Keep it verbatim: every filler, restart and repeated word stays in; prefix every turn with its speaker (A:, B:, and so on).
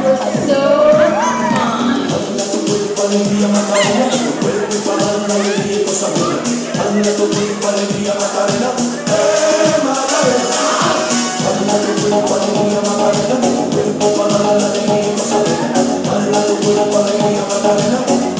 A: were so fun.
B: Alegría Macarena, tu cuerpo y para la alegría y cosa buena. Hala tu cuerpo, alegría Macarena, eh Macarena. Hala tu cuerpo, alegría Macarena, tu cuerpo para la alegría y cosa buena. Hala tu cuerpo, alegría Macarena.